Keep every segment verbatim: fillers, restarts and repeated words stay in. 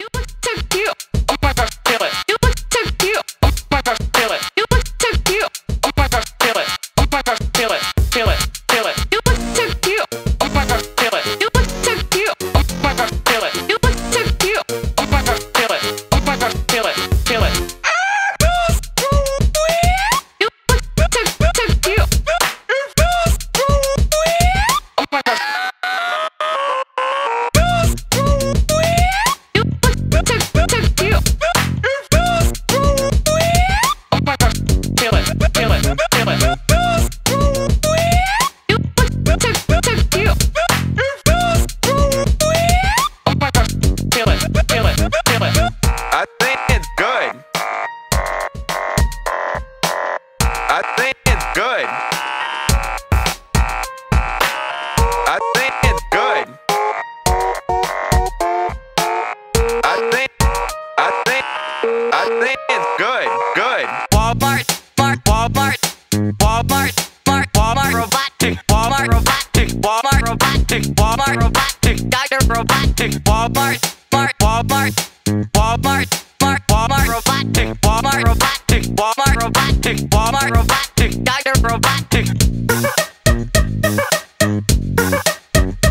You look so cute. Oh my gosh, feel it. You look so cute. Oh my gosh, feel it. You look so cute. Oh my gosh, feel it. Oh my gosh, feel it. Feel it. Feel it. You look so cute. Oh my gosh, feel it. You look so cute. Oh my gosh, feel it. You look so cute. Oh my gosh, feel it. Oh my gosh, feel it. Feel it. You look so so cute. Oh my gosh.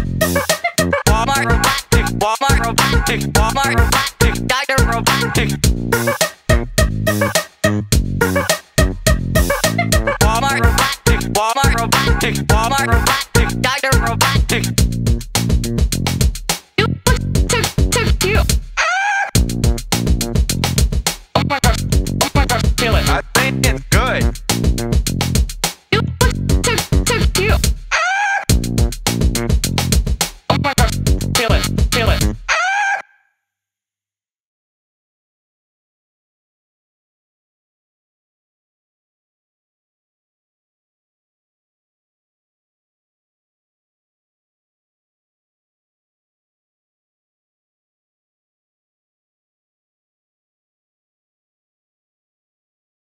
Walmart robotic, Walmart robotic, Walmart robotic,